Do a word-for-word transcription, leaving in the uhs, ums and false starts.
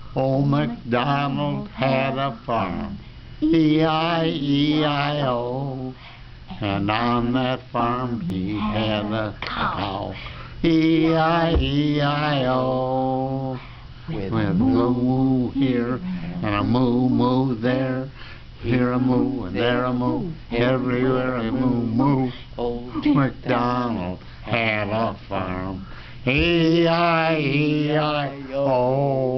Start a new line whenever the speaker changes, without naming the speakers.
Old MacDonald had a farm, E I E I O. And on that farm he had a cow, E I E I O. With a moo-moo here and a moo-moo there, here a moo and there a moo, everywhere a moo-moo. Old MacDonald had a farm, E I E I O.